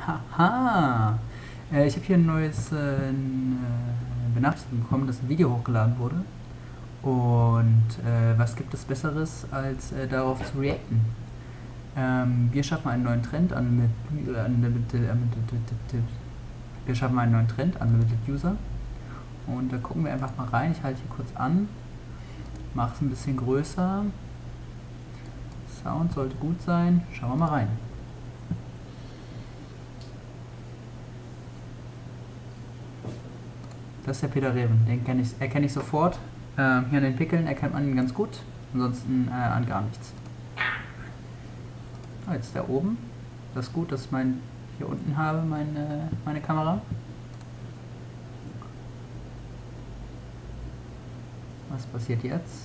Haha. Ich habe hier ein neues Benachrichtigung bekommen, dass ein Video hochgeladen wurde. Und was gibt es Besseres, als darauf zu reacten? Wir schaffen einen neuen Trend an wir schaffen einen neuen Trend, Unlimited User. Und da gucken wir einfach mal rein. Ich halte hier kurz an, mache es ein bisschen größer. Sound sollte gut sein. Schauen wir mal rein. Das ist der Peter Reven, den erkenne ich sofort. Hier an den Pickeln erkennt man ihn ganz gut, ansonsten an gar nichts. Oh, jetzt da oben. Das ist gut, dass ich hier unten habe, meine Kamera. Was passiert jetzt?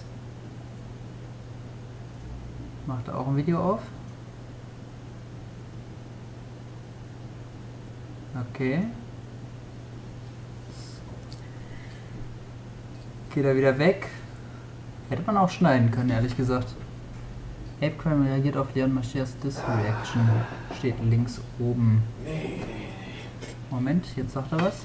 Macht er auch ein Video auf? Okay. Geht er wieder weg. Hätte man auch schneiden können, ehrlich gesagt. Apecrime reagiert auf Leon Maschiers Diss-Reaction. Steht links oben. Moment, jetzt sagt er was.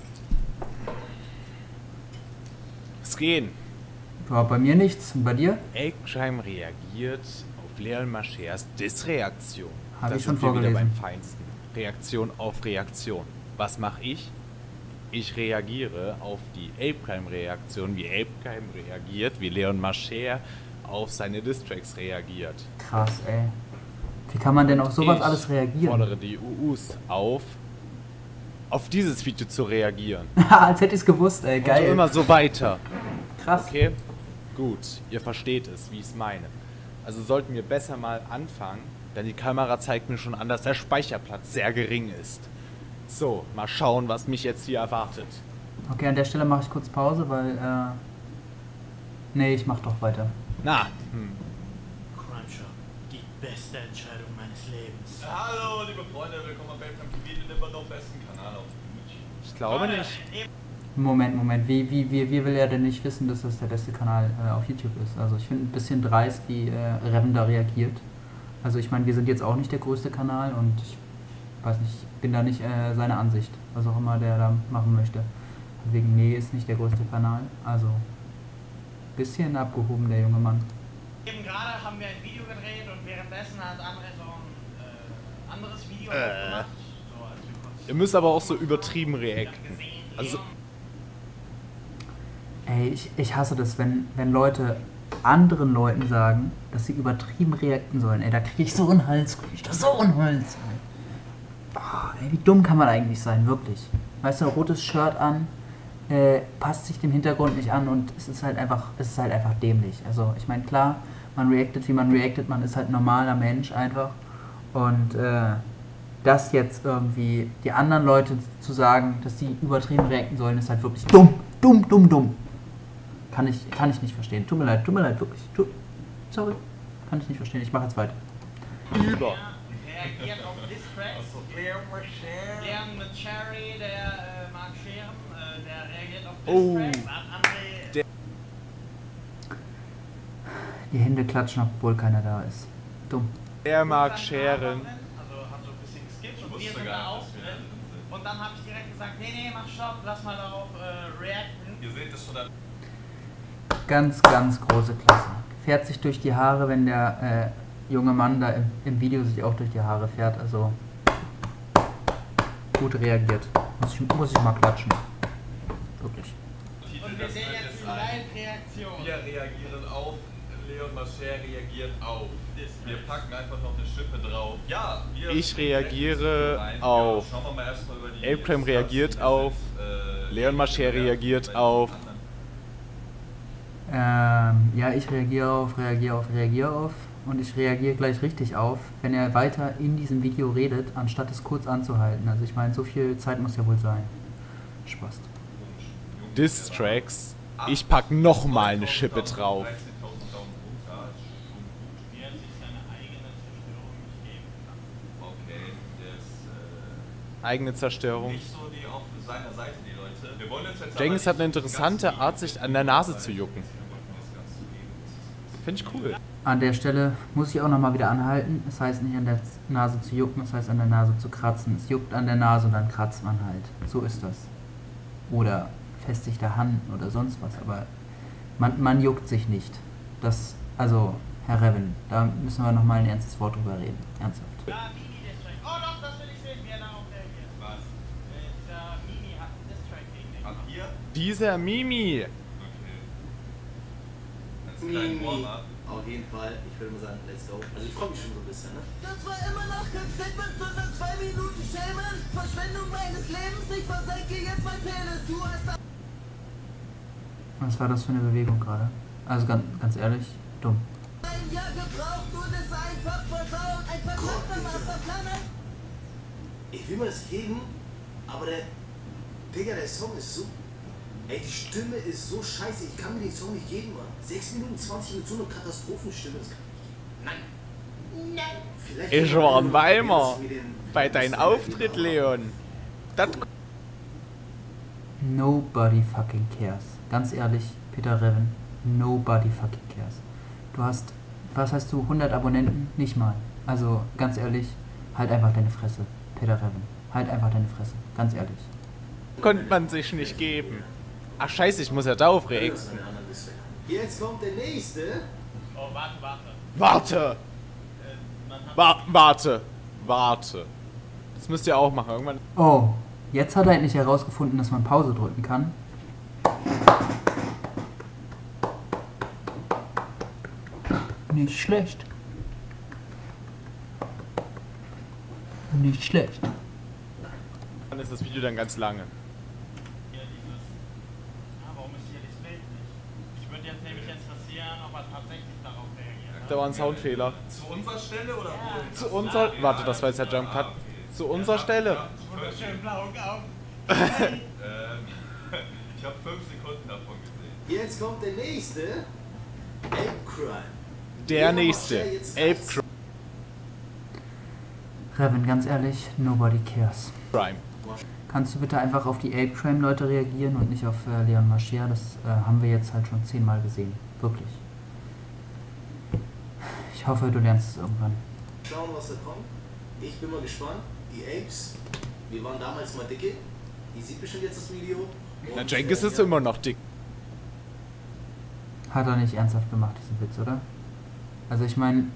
Es gehen. War bei mir nichts. Und bei dir? Apecrime reagiert auf Leon Maschers Diss-Reaktion. Habe ich schon sind wir wieder vorgelesen. beim Feinsten. Reaktion auf Reaktion. Was mache ich? Ich reagiere auf die Apecrime-Reaktion, wie Apecrime reagiert, wie Leon Mascher auf seine Distracks reagiert. Krass, ey. Wie kann man denn auf sowas alles Ich reagieren? fordere die UUs auf dieses Video zu reagieren. Als hätte ich es gewusst, ey. Und Geil. so immer so weiter. Krass. Okay? Gut, ihr versteht es, wie ich es meine. Also sollten wir besser mal anfangen, denn die Kamera zeigt mir schon an, dass der Speicherplatz sehr gering ist. So, mal schauen, was mich jetzt hier erwartet. Okay, an der Stelle mache ich kurz Pause, weil, nee, ich mach doch weiter. Na, Crime Shop, die beste Entscheidung meines Lebens. Hallo, liebe Freunde, willkommen bei Babecam TV, dem immer noch besten Kanal auf YouTube. ich glaube nicht. Moment. Wie will er denn nicht wissen, dass das der beste Kanal auf YouTube ist? Also ich finde ein bisschen dreist, wie Reven da reagiert. Also ich meine, wir sind jetzt auch nicht der größte Kanal und ich weiß nicht, bin da nicht seine Ansicht, was auch immer der da machen möchte. Wegen, nee, ist nicht der größte Kanal. Also bisschen abgehoben, der junge Mann. Eben gerade haben wir ein Video gedreht und währenddessen hat André so ein anderes Video gemacht. So, als wir kurz Ihr müsst aber auch so übertrieben reacten. Also, Ey, ich hasse das, wenn Leute anderen Leuten sagen, dass sie übertrieben reacten sollen. Ey, da krieg ich so einen Hals, Ey. Oh, ey, wie dumm kann man eigentlich sein, wirklich. Weißt du, rotes Shirt an, passt sich dem Hintergrund nicht an und es ist halt einfach dämlich. Also ich meine, klar, man reactet, wie man reactet, man ist halt ein normaler Mensch einfach. Und das jetzt irgendwie die anderen Leute zu sagen, dass die übertrieben reacten sollen, ist halt wirklich dumm. Kann ich nicht verstehen. Tut mir leid, wirklich. Sorry. Kann ich nicht verstehen. Ich mache jetzt weiter. über. reagiert auf Distracks. Leon Cherry, der mag Scheren, der reagiert auf Distracks. André. Die Hände klatschen, obwohl keiner da ist. Dumm. Er mag scheren. Also hat so ein bisschen geskippt und wir sind da auch drin. Und dann habe ich direkt gesagt, nee, mach Stopp, lass mal darauf reacten. Ihr seht es schon an. Ganz große Klasse. Fährt sich durch die Haare, wenn der junge Mann da im Video sich auch durch die Haare fährt. Also gut reagiert. Muss ich mal klatschen. Wirklich. Und wir sehen jetzt die Live-Reaktion. Wir reagieren auf, Leon Mascher reagiert auf. Wir packen einfach noch eine Schippe drauf. Ja, Ich reagiere auf. Schauen wir mal erstmal über die Apecrime reagiert auf. Leon Mascher reagiert auf. Ja, ich reagiere auf und ich reagiere gleich richtig auf, wenn er weiter in diesem Video redet, anstatt es kurz anzuhalten. Also ich meine, so viel Zeit muss ja wohl sein. Spaß. Distracks. Ich pack nochmal eine Schippe drauf. Wie er sich seine eigene Zerstörung nicht geben kann. Okay, der ist Eigene Zerstörung. nicht so die auf seiner Seite, die Leute. Wir wollen uns jetzt Cengiz hat eine interessante Art, sich an der Nase zu jucken. Finde ich cool. An der Stelle muss ich auch nochmal wieder anhalten. Es heißt nicht an der Nase zu jucken, es heißt an der Nase zu kratzen. Es juckt an der Nase und dann kratzt man halt. So ist das. Oder festigte Hand oder sonst was. Aber man juckt sich nicht. Das, also, Herr Reven, da müssen wir nochmal ein ernstes Wort drüber reden. Ernsthaft. Ja, Mini-Distrack. Oh doch, das will ich sehen, wie er darauf reagiert. Was? Dieser Mini hat einen Distrack gegen den. Ab hier? Dieser Mimi. Okay. Als kleinen Warm-up. Auf jeden Fall, ich würde mal sagen, let's go. Also ich freue mich schon so ein bisschen, ne? Das war immer noch kein Statement, sondern 2 Minuten Schämen. Verschwendung meines Lebens, ich versenke jetzt mein Penis. Du hast Was war das für eine Bewegung gerade? Also ganz ehrlich, dumm. ein Jahr gebraucht und es einfach versaut. Ein verdammter Masterplan. Ich will mir das geben, aber der Song ist so... Ey, die Stimme ist so scheiße, ich kann mir den Song nicht geben, Mann. 6 Minuten 20 mit so einer Katastrophenstimme, das kann ich nicht. Nein! Vielleicht Ich war in Weimar. dass wir den- Bei deinem Auftritt, Leon. Das Nobody fucking cares. Ganz ehrlich, Peter Reven, nobody fucking cares. Du hast, was hast du, 100 Abonnenten? Nicht mal. Also, ganz ehrlich, halt einfach deine Fresse, Peter Reven. Halt einfach deine Fresse, ganz ehrlich. konnte man sich nicht geben. Ach scheiße, ich muss ja darauf reagieren. Das ist ein anderer Distrack. Jetzt kommt der nächste. Oh, warte. Warte! Man hat Warte. Das müsst ihr auch machen. Irgendwann. Oh, jetzt hat er endlich herausgefunden, dass man Pause drücken kann. Nicht schlecht. Nicht schlecht. Dann ist das Video dann ganz lange. hier dieses. Ah, warum ist hier das Bild nicht? Ich würde jetzt nämlich interessieren, ob er tatsächlich darauf reagiert. Da war ein Soundfehler. Zu unserer Stelle oder wo? Zu unserer. Warte, das war jetzt der Jump Cut. Zu unserer Stelle. Wunderschön blauen Augen. Ich habe 5 Sekunden davon gesehen. Jetzt kommt der nächste. Ape Crime. Der nächste. Ape Reven, ganz ehrlich, nobody cares. Crime. Kannst du bitte einfach auf die Ape Crime Leute reagieren und nicht auf Leon Mascher? Das haben wir jetzt halt schon 10-mal gesehen. Wirklich. Ich hoffe, du lernst es irgendwann. Schauen, was da kommt. Ich bin mal gespannt. Die Apes, wir waren damals mal dicke. Die sieht bestimmt jetzt das Video. Na, Und, Jenkins ist ja. immer noch dick. Hat er nicht ernsthaft gemacht, diesen Witz, oder? Also ich meine,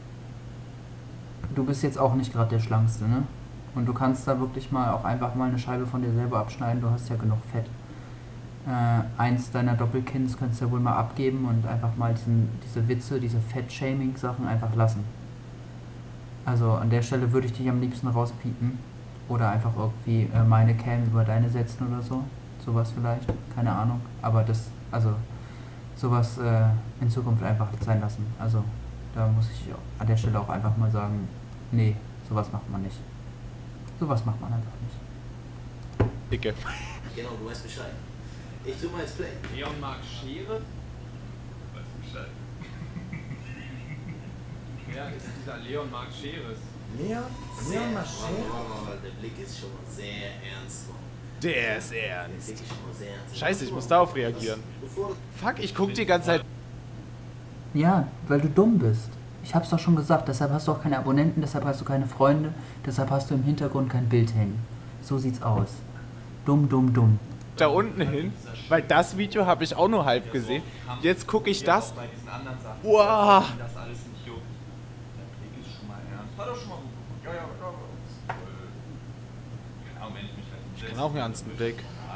du bist jetzt auch nicht gerade der Schlankste, ne? Und du kannst da wirklich mal auch einfach mal eine Scheibe von dir selber abschneiden, du hast ja genug Fett. Eins deiner Doppelkins könntest du ja wohl mal abgeben und einfach mal diese Witze, diese Fett-Shaming-Sachen einfach lassen. Also an der Stelle würde ich dich am liebsten rauspiepen oder einfach irgendwie meine Cam über deine setzen oder so. Sowas vielleicht, keine Ahnung. Aber das, also sowas in Zukunft einfach sein lassen. Also da muss ich an der Stelle auch einfach mal sagen, nee, sowas macht man nicht. Sowas macht man einfach nicht. Dicke. Genau, du weißt Bescheid. Ich tu mal jetzt Play. Leon mag Schere. Weißt du Bescheid? Wer ist dieser Leon mag Scheres? Leon Mascher. Der Blick ist schon mal sehr ernst. Mann. Der ist Der ernst. Blick ist schon mal sehr ernst. Scheiße, ich muss darauf reagieren. Bevor Fuck, ich guck die ganze Zeit. Ja, weil du dumm bist. Ich hab's doch schon gesagt, deshalb hast du auch keine Abonnenten, deshalb hast du keine Freunde, deshalb hast du im Hintergrund kein Bild hängen. So sieht's aus. Dumm, dumm, dumm. Da unten hin, weil das Video habe ich auch nur halb gesehen. Jetzt gucke ich das. Bei diesen anderen Sachen. Wow. Das alles nicht juckt. Der Blick ist schon mal ernst. Hat er schon mal gut geguckt. Ja. Keine Ahnung, wenn ich mich halt Ich kann auch einen ernsten Blick.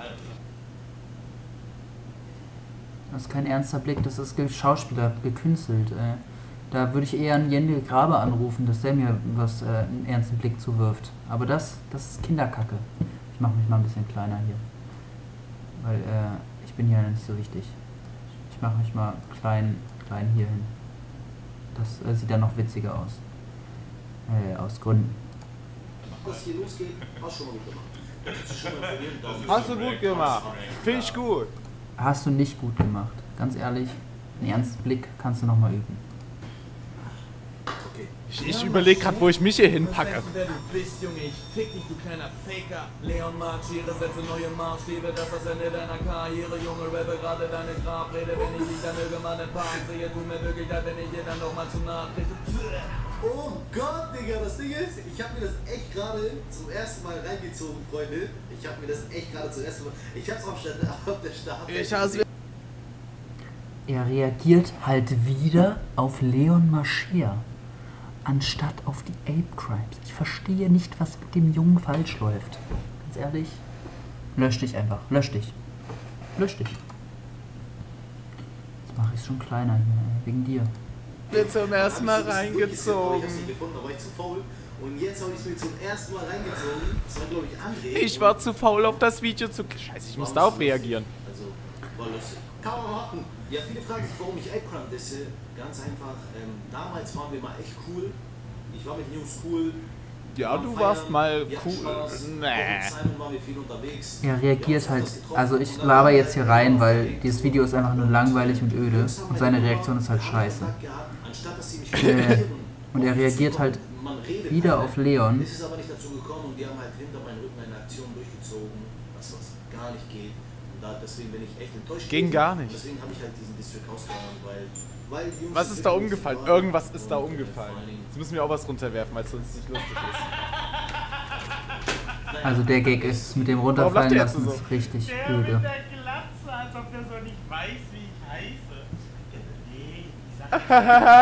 Das ist kein ernster Blick, das ist Schauspieler, gekünstelt. Da würde ich eher einen Jende Grabe anrufen, dass der mir einen ernsten Blick zuwirft. Aber das ist Kinderkacke. Ich mache mich mal ein bisschen kleiner hier. Weil ich bin hier nicht so wichtig. Ich mache mich mal klein hier hin. Das sieht dann noch witziger aus. Aus Gründen. was hier losgeht, hast du schon mal gut gemacht. Das ist schon mal informieren, Daumen Hast du gut gemacht. Finde ich gut. Hast du nicht gut gemacht. Ganz ehrlich, einen ernsten Blick kannst du nochmal üben. Okay. Ich überlege gerade, wo ich mich hier hinpacke. Wer du bist, Junge, ich fick dich, du kleiner Faker. Leon Markschiere, setze neue Maßstäbe, das ist das Ende deiner Karriere, Junge, rappe gerade deine Grabrede, wenn ich dich dann irgendwann in Park sehe, tu mir Möglichkeit, wenn ich dir dann noch mal zu nahe trete. Oh Gott, Digga, das Ding ist, ich habe mir das echt gerade zum ersten Mal reingezogen, Freunde. Ich habe mir das echt gerade zum ersten Mal. Ich hab's auf der Start. Er reagiert halt wieder auf Leon Mascher, anstatt auf die Ape Crimes. Ich verstehe nicht, was mit dem Jungen falsch läuft. Ganz ehrlich, lösch dich einfach. Lösch dich. Lösch dich. Jetzt mache ich es schon kleiner hier, wegen dir. Bin zum ersten Mal reingezogen. Ich hab's nicht gefunden, da war ich zu faul. Und jetzt habe ich es mir zum ersten Mal reingezogen. Das war, glaube ich, André. Ich war zu faul, auf das Video zu... Scheiße, ich musste auch reagieren. Also, war lustig. Kann man warten. Ja, viele fragen sich, warum ich Ape Crime disse. Ganz einfach, damals waren wir mal echt cool. Ich war mit Jungs cool. Ja, du warst mal cool. Nee. Er reagiert halt, also ich laber jetzt hier rein, weil dieses Video ist einfach nur langweilig und öde und seine Reaktion ist halt scheiße. Und er reagiert halt wieder auf Leon. Es ist aber nicht dazu gekommen und die haben halt hinter meinem Rücken eine Aktion durchgezogen, was gar nicht geht. Und deswegen bin ich echt enttäuscht. Ging gar nicht. Deswegen habe ich halt diesen District rausgehauen, weil die Jungs... Was ist da umgefallen? Irgendwas ist da umgefallen. Jetzt müssen wir auch was runterwerfen, weil es sonst nicht lustig ist. Also der Gag ist mit dem runterfallen lassen ist richtig Der öde. mit der Glatze, als ob der so nicht weiß, wie ich heiße. Nee, ich sag ja,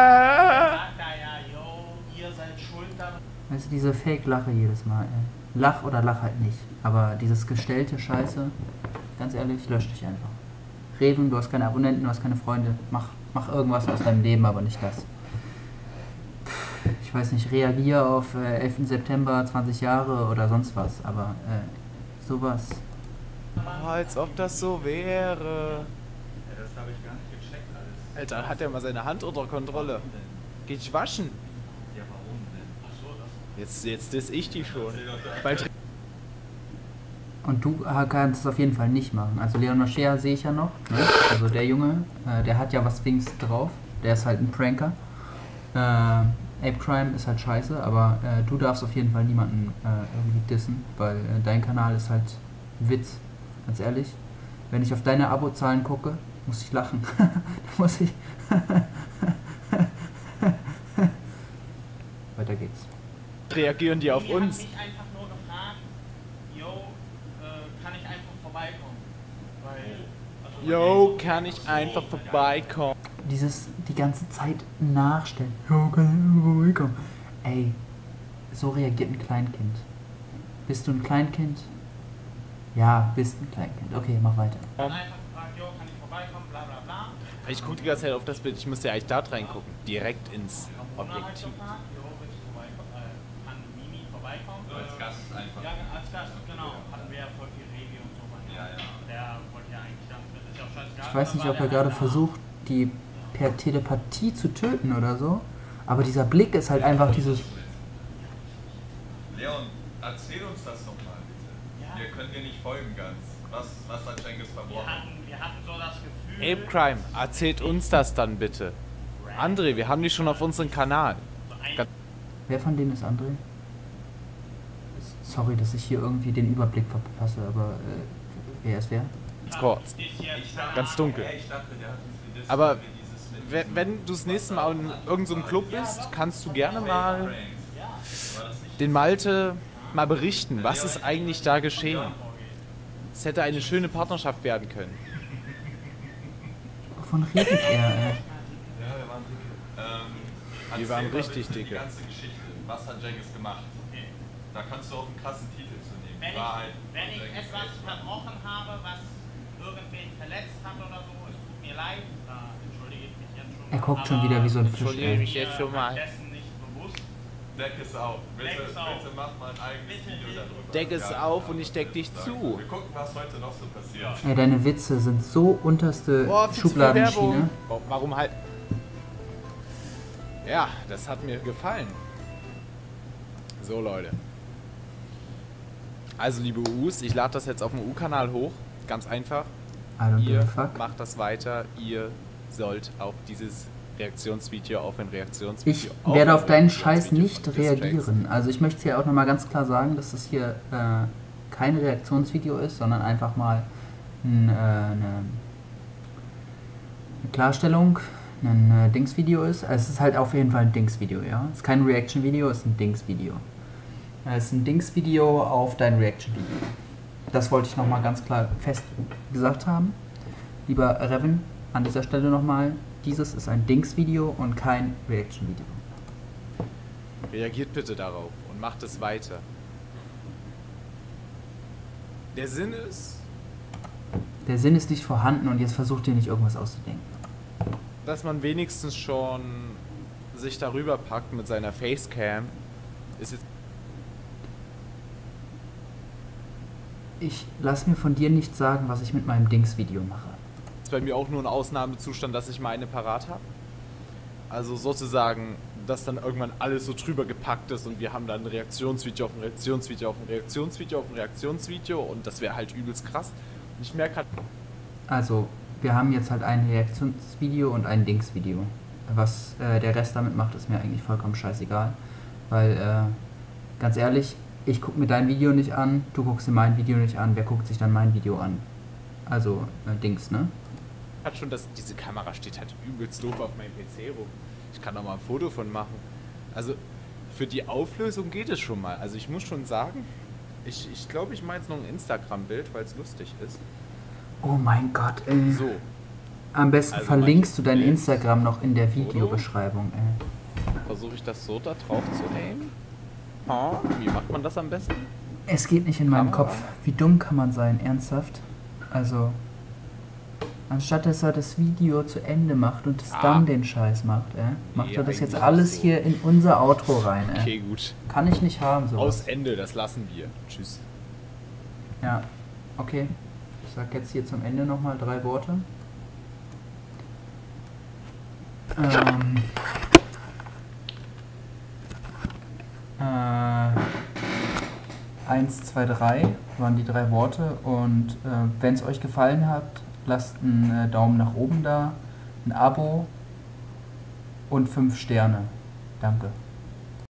yo, ihr seid schuld daran. Weißt du, diese Fake-Lache jedes Mal, ey. Lach oder lach halt nicht. Aber dieses gestellte Scheiße, ganz ehrlich, lösch dich einfach. Reven, du hast keine Abonnenten, du hast keine Freunde. Mach irgendwas aus deinem Leben, aber nicht das. Ich weiß nicht, reagier auf 11. September, 20 Jahre oder sonst was, aber sowas. Oh, als ob das so wäre. Ja, das habe ich gar nicht gecheckt alles. Alter, hat er mal seine Hand unter Kontrolle. Geh dich waschen. Ja, warum denn? Achso, das... Jetzt diss ich die schon. Bald Und du kannst es auf jeden Fall nicht machen. Also Leon Mascher sehe ich ja noch. Ne? Also der Junge, der hat ja was wenigstens drauf. Der ist halt ein Pranker. Ape Crime ist halt scheiße, aber du darfst auf jeden Fall niemanden irgendwie dissen, weil dein Kanal ist halt Witz. Ganz ehrlich. Wenn ich auf deine Abozahlen gucke, muss ich lachen. Da muss ich... Weiter geht's. reagieren die auf uns. Ich habe mich einfach nur gefragt, yo, kann ich einfach vorbeikommen? Weil, also Yo, kann ich einfach vorbeikommen? Die ganze Zeit nachstellen. Ja, kann ich vorbeikommen. Ey, so reagiert ein Kleinkind. Bist du ein Kleinkind? Ja, bist ein Kleinkind. Okay, mach weiter. dann einfach gefragt, yo, kann ich vorbeikommen, bla bla bla. Ich gucke die ganze Zeit auf das Bild. Ich müsste ja eigentlich da reingucken. Direkt ins Und dann halt Objektiv. gefragt, yo, willst du vorbeikommen, kann Mimi vorbeikommen? So als Gast einfach. Ja, als Gast, genau. Hatten wir ja voll viel Review und so weiter. Ja, ja. Der wollte ja eigentlich ganz mit, ist ja auch scheißegal. Ich weiß nicht, ob er gerade versucht, die per Telepathie zu töten oder so. Aber dieser Blick ist halt einfach dieses... Leon, erzähl uns das doch mal bitte. Ja. Wir können dir nicht folgen ganz. Was hat Cengiz verbrochen? Wir hatten so das Gefühl... Ape Crime, erzählt uns das dann bitte. André, wir haben dich schon auf unserem Kanal. Wer von denen ist André? Sorry, dass ich hier irgendwie den Überblick verpasse, aber wer ist wer? Ganz kurz. Ganz dunkel. Ich dachte, der hat uns gedisst, Aber weil wir dieses mit wenn du das nächste Mal in irgendeinem so Club bist, kannst du gerne mal Pranks. War das nicht den Malte mal berichten, was ist eigentlich da geschehen. Es hätte eine schöne Partnerschaft werden können. Wovon redet er, ey? Ja, wir waren dicke. Wir waren Erzähl mal richtig bitte dicke. Die ganze Geschichte. Was hat Cengiz gemacht? Da kannst du auch einen krassen Titel zu nehmen. Wenn Wahrheit. wenn ich Cengiz etwas selbst. verbrochen habe, was irgendwen verletzt hat oder so, es tut mir leid, da entschuldige ich mich jetzt schon. Er guckt schon wieder wie so ein Fisch, Entschuldige ey. mich jetzt schon mal. Dessen nicht bewusst. Deck es auf. Bitte, Deck es auf. bitte mach mal ein eigenes Bitte, Video bitte. darüber. Deck es Ja, auf und ich deck dich zu. Wir gucken, was heute noch so passiert. Ey, deine Witze sind so unterste Boah, viel zu viel Schubladenschiene. Werbung. Warum halt? Ja, das hat mir gefallen. So, Leute. Also, liebe U's, ich lade das jetzt auf dem U-Kanal hoch. Ganz einfach. I don't give Ihr a fuck. macht das weiter. Ihr sollt auf dieses Reaktionsvideo auf ein Reaktionsvideo. Ich werde auf deinen Scheiß nicht reagieren. Also ich möchte hier auch nochmal ganz klar sagen, dass das hier kein Reaktionsvideo ist, sondern einfach mal eine Klarstellung, ein Dingsvideo ist. Also es ist halt auf jeden Fall ein Dingsvideo, ja. Es ist kein Reaction-Video, es ist ein Dingsvideo. Es ist ein Dingsvideo auf dein Reaction-Video. Das wollte ich nochmal ganz klar fest gesagt haben. Lieber Reven, an dieser Stelle nochmal, dieses ist ein Dingsvideo und kein Reaction-Video. Reagiert bitte darauf und macht es weiter. Der Sinn ist, nicht vorhanden und jetzt versucht ihr nicht irgendwas auszudenken. dass man wenigstens schon sich darüber packt mit seiner Facecam. Ist jetzt Ich lass mir von dir nicht sagen, was ich mit meinem Dings-Video mache. bei mir auch nur ein Ausnahmezustand, dass ich mal eine parat habe. Also sozusagen, dass dann irgendwann alles so drüber gepackt ist und wir haben dann ein Reaktionsvideo auf ein Reaktionsvideo auf ein Reaktionsvideo auf ein Reaktionsvideo und das wäre halt übelst krass. Und ich merke halt... Also, wir haben jetzt halt ein Reaktionsvideo und ein Dings-Video. Was der Rest damit macht, ist mir eigentlich vollkommen scheißegal. Weil, ganz ehrlich, ich gucke mir dein Video nicht an, du guckst dir mein Video nicht an, wer guckt sich dann mein Video an? Also, Dings, ne? Hat schon, dass diese Kamera steht halt übelst doof auf meinem PC rum. Ich kann da mal ein Foto von machen. Also, für die Auflösung geht es schon mal. Also, ich muss schon sagen, ich glaube, ich mache jetzt noch ein Instagram-Bild, weil es lustig ist. Oh mein Gott, ey. So. Am besten Also verlinkst du dein Bild, Instagram noch in der Videobeschreibung, ey. Versuche ich das so da drauf zu nehmen? Oh, wie macht man das am besten? Es geht nicht in meinem Kopf. Wie dumm kann man sein, ernsthaft? Also, anstatt dass er das Video zu Ende macht und es dann den Scheiß macht, macht Nee, er das jetzt eigentlich alles so. hier in unser Outro rein, Okay, gut. Kann ich nicht haben, sowas. Aus Ende, das lassen wir. Tschüss. Ja, okay. Ich sag jetzt hier zum Ende nochmal 3 Worte. 1, 2, 3 waren die 3 Worte und wenn es euch gefallen hat, lasst einen Daumen nach oben da, ein Abo und 5 Sterne. Danke.